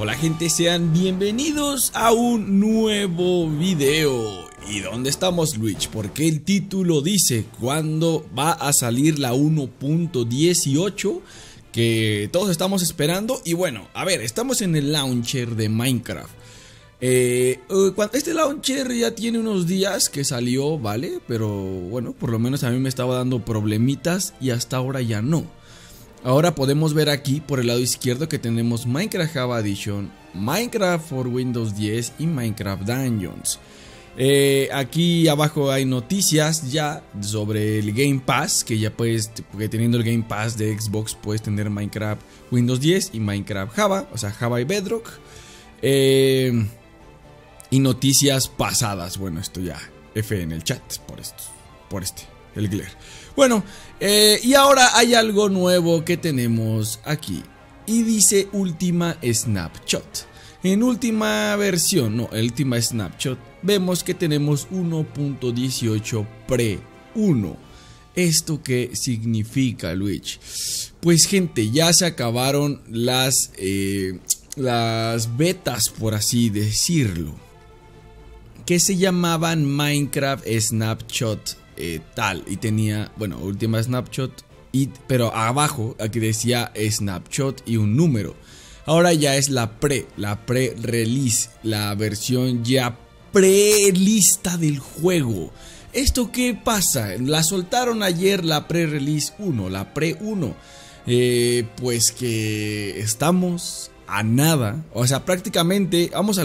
Hola gente, sean bienvenidos a un nuevo video. ¿Y dónde estamos, Luigi? Porque el título dice cuándo va a salir la 1.18 que todos estamos esperando. Y bueno, a ver, estamos en el launcher de Minecraft. Este launcher ya tiene unos días que salió, ¿vale? Pero bueno, por lo menos a mí me estaba dando problemitas y hasta ahora ya no. Ahora podemos ver aquí por el lado izquierdo que tenemos Minecraft Java Edition, Minecraft for Windows 10 y Minecraft Dungeons. Aquí abajo hay noticias ya sobre el Game Pass, que ya puedes, porque teniendo el Game Pass de Xbox puedes tener Minecraft Windows 10 y Minecraft Java, o sea Java y Bedrock. Y noticias pasadas, bueno, esto ya F en el chat por el glare. Bueno, y ahora hay algo nuevo que tenemos aquí. Y dice última snapshot. En última versión, no, el última snapshot, vemos que tenemos 1.18 pre 1. ¿Esto qué significa, Luigi? Pues gente, ya se acabaron las betas, por así decirlo, que se llamaban Minecraft Snapshot tal, y tenía, bueno, última snapshot, pero abajo aquí decía snapshot y un número. Ahora ya es la pre-release, la versión ya pre-lista del juego. ¿Esto qué pasa? La soltaron ayer la pre-release 1, la pre 1. Pues que estamos a nada, o sea, prácticamente vamos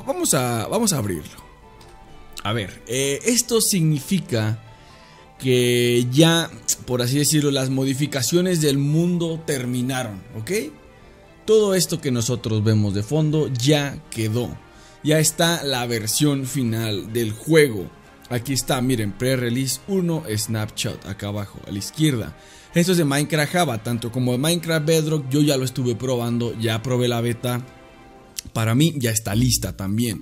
a abrirlo. A ver, esto significa que ya, por así decirlo, las modificaciones del mundo terminaron, ¿ok? Todo esto que nosotros vemos de fondo ya quedó. Ya está la versión final del juego. Aquí está, miren, pre-release 1, snapshot, acá abajo, a la izquierda. Esto es de Minecraft Java, tanto como de Minecraft Bedrock, yo ya lo estuve probando, ya probé la beta. Para mí ya está lista también.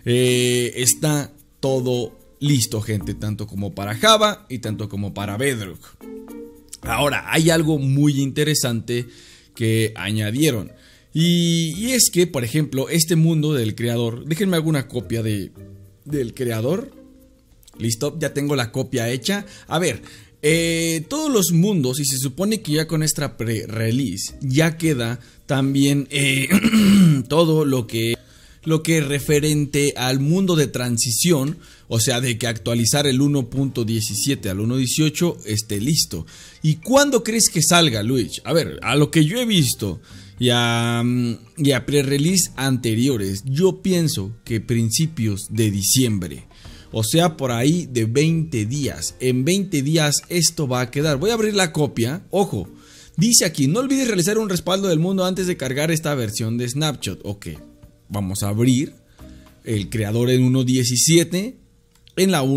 Está todo listo, gente, tanto como para Java y tanto como para Bedrock. Ahora, hay algo muy interesante que añadieron. Y es que, por ejemplo, este mundo del creador, déjenme alguna copia del creador. Listo, ya tengo la copia hecha. A ver, todos los mundos, y se supone que ya con esta pre-release ya queda también todo lo que referente al mundo de transición, o sea, de que actualizar el 1.17 al 1.18 esté listo. ¿Y cuándo crees que salga, Luigi? A ver, a lo que yo he visto y a pre-release anteriores, yo pienso que principios de diciembre. O sea, por ahí de 20 días. En 20 días esto va a quedar. Voy a abrir la copia. Ojo, dice aquí, no olvides realizar un respaldo del mundo antes de cargar esta versión de Snapshot. Ok. Vamos a abrir el creador en 1.17 en la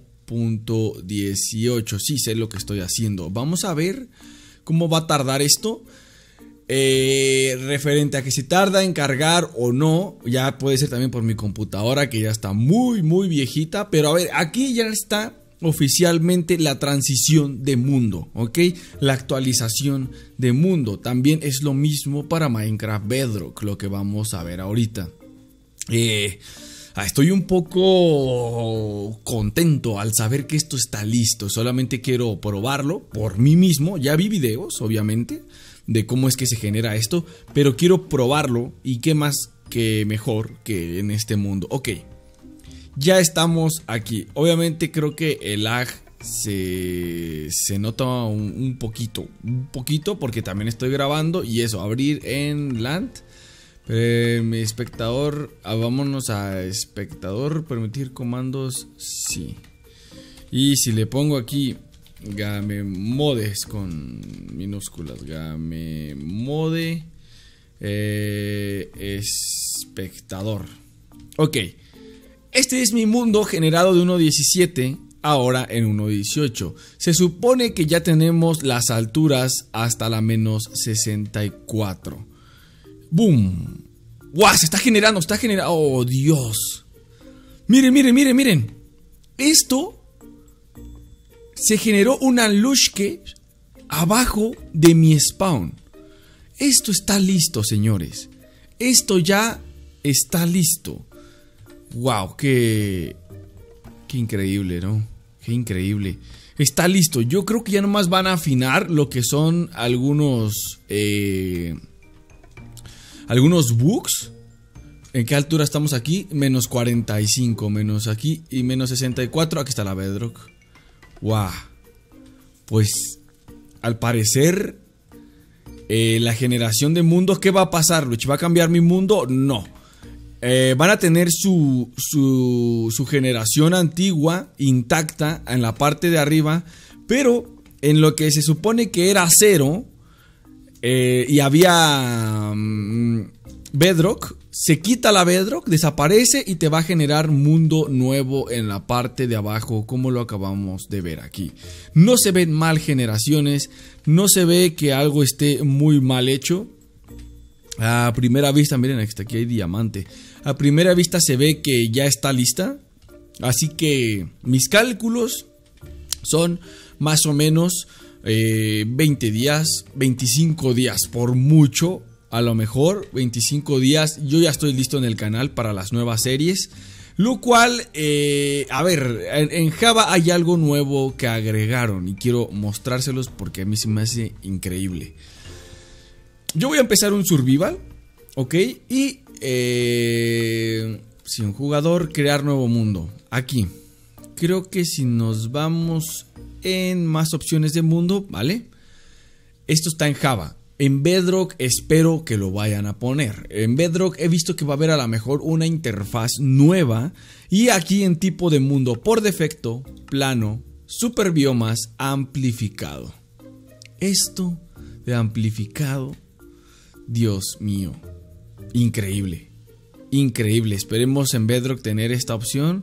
1.18. Sí, sé lo que estoy haciendo. Vamos a ver cómo va a tardar esto. Referente a que si tarda en cargar o no, ya puede ser también por mi computadora, que ya está muy viejita. Pero a ver, aquí ya está oficialmente la transición de mundo, ¿ok? La actualización de mundo. También es lo mismo para Minecraft Bedrock, lo que vamos a ver ahorita. Estoy un poco contento al saber que esto está listo. Solamente quiero probarlo por mí mismo. Ya vi videos, obviamente, de cómo es que se genera esto, pero quiero probarlo, y qué más que mejor que en este mundo. Ok. Ya estamos aquí. Obviamente creo que el lag se nota un poquito, porque también estoy grabando. Y eso, abrir en LAN. Mi espectador, vámonos a espectador, permitir comandos, sí. Y si le pongo aquí game modes con minúsculas, game mode espectador. Ok. Este es mi mundo generado de 1.17, ahora en 1.18. Se supone que ya tenemos las alturas hasta la menos 64. ¡Boom! ¡Guau! Se está generando, ¡Oh, Dios! Miren. Esto se generó una lushke abajo de mi spawn. Esto está listo, señores. Esto ya está listo. Wow, qué increíble, ¿no? Qué increíble. Está listo. Yo creo que ya nomás van a afinar lo que son algunos bugs. ¿En qué altura estamos aquí? Menos 45, menos aquí y menos 64. Aquí está la Bedrock. Wow. Pues al parecer la generación de mundos, ¿qué va a pasar, Luch? ¿Va a cambiar mi mundo? No. Van a tener su generación antigua intacta en la parte de arriba, pero en lo que se supone que era cero y había Bedrock, se quita la Bedrock, desaparece y te va a generar mundo nuevo en la parte de abajo, como lo acabamos de ver aquí. No se ven mal generaciones, no se ve que algo esté muy mal hecho. A primera vista, miren, aquí hay diamante. A primera vista se ve que ya está lista. Así que mis cálculos son más o menos 20 días, 25 días por mucho. A lo mejor 25 días yo ya estoy listo en el canal para las nuevas series. Lo cual, a ver, en Java hay algo nuevo que agregaron y quiero mostrárselos porque a mí se me hace increíble. Yo voy a empezar un survival, ¿ok? Y si un jugador, crear nuevo mundo. Aquí, creo que si nos vamos en más opciones de mundo, ¿vale? Esto está en Java. En Bedrock espero que lo vayan a poner. En Bedrock he visto que va a haber a lo mejor una interfaz nueva. Y aquí en tipo de mundo, por defecto, plano, super biomas, amplificado. Esto de amplificado, Dios mío, increíble. Increíble, esperemos en Bedrock tener esta opción.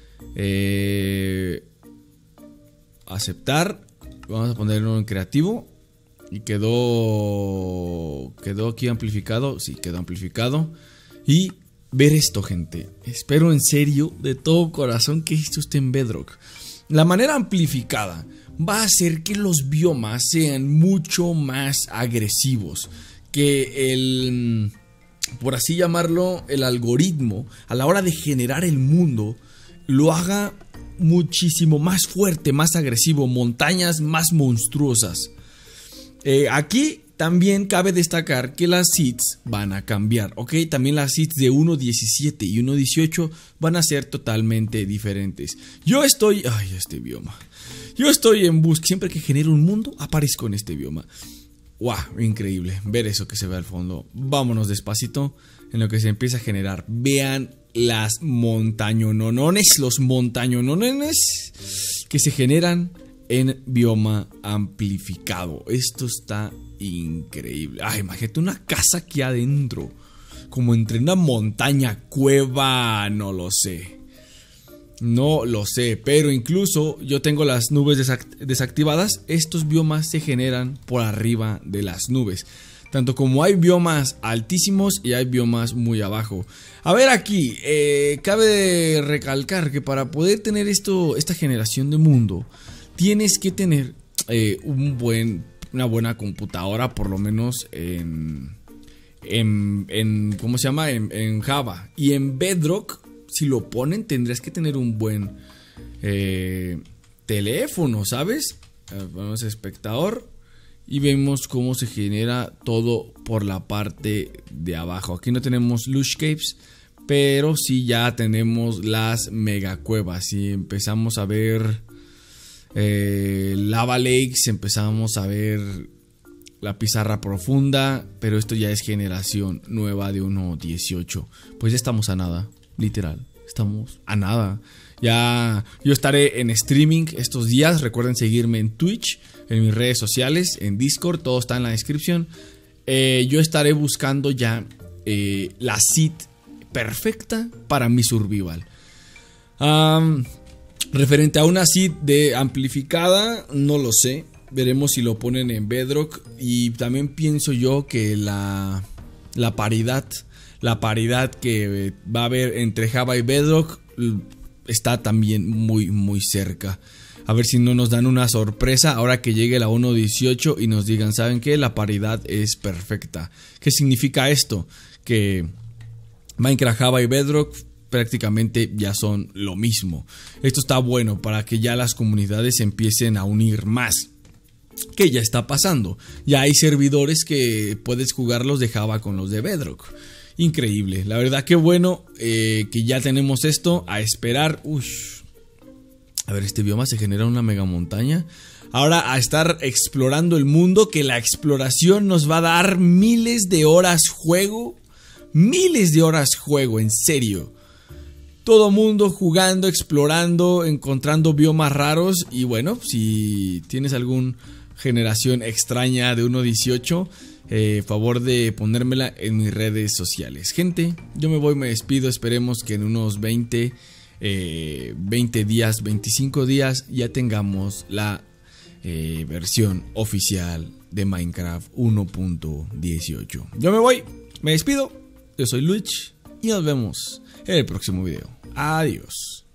Aceptar. Vamos a ponerlo en creativo. Y quedó aquí amplificado. Sí, quedó amplificado. Y ver esto, gente. Espero en serio, de todo corazón, que esto esté en Bedrock. La manera amplificada va a hacer que los biomas sean mucho más agresivos. Que el, por así llamarlo, el algoritmo a la hora de generar el mundo lo haga muchísimo más fuerte, más agresivo. Montañas más monstruosas. Aquí también cabe destacar que las seeds van a cambiar, ¿ok? También las seeds de 1.17 y 1.18 van a ser totalmente diferentes. Yo estoy... Ay, este bioma. Yo estoy en busca. Siempre que genero un mundo, aparezco en este bioma. ¡Wow! Increíble. Ver eso que se ve al fondo. Vámonos despacito en lo que se empieza a generar. Vean las montañonones, los montañonones que se generan en bioma amplificado. Esto está increíble. Ay, imagínate una casa aquí adentro, como entre una montaña, cueva, no lo sé. No lo sé, pero incluso yo tengo las nubes desactivadas. Estos biomas se generan por arriba de las nubes. Tanto como hay biomas altísimos y hay biomas muy abajo. A ver aquí, cabe recalcar que para poder tener esta generación de mundo, tienes que tener una buena computadora, por lo menos en ¿cómo se llama? En Java. Y en Bedrock, si lo ponen, tendrías que tener un buen teléfono, ¿sabes? Vamos a espectador y vemos cómo se genera todo por la parte de abajo. Aquí no tenemos Lush Caves, pero sí ya tenemos las megacuevas. Y empezamos a ver Lava Lakes, empezamos a ver la pizarra profunda, pero esto ya es generación nueva de 1.18. Pues ya estamos a nada, literal, estamos a nada. Ya yo estaré en streaming estos días. Recuerden seguirme en Twitch, en mis redes sociales, en Discord, todo está en la descripción. Yo estaré buscando ya la seed perfecta para mi survival. Referente a una seed de amplificada, no lo sé. Veremos si lo ponen en Bedrock. Y también pienso yo que la paridad que va a haber entre Java y Bedrock está también muy muy cerca. A ver si no nos dan una sorpresa ahora que llegue la 1.18 y nos digan, ¿saben qué? La paridad es perfecta. ¿Qué significa esto? Que Minecraft, Java y Bedrock prácticamente ya son lo mismo. Esto está bueno para que ya las comunidades empiecen a unir más. ¿Qué ya está pasando? Ya hay servidores que puedes jugarlos de Java con los de Bedrock. Increíble, la verdad que bueno que ya tenemos esto. A esperar. A ver, este bioma se genera una mega montaña. Ahora a estar explorando el mundo, que la exploración nos va a dar miles de horas juego. Miles de horas juego, en serio. Todo mundo jugando, explorando, encontrando biomas raros. Y bueno, si tienes alguna generación extraña de 1.18, favor de ponérmela en mis redes sociales. Gente, yo me voy, me despido. Esperemos que en unos 20 días, 25 días ya tengamos la versión oficial de Minecraft 1.18. Yo me voy, me despido. Yo soy Luich y nos vemos en el próximo video. Adiós.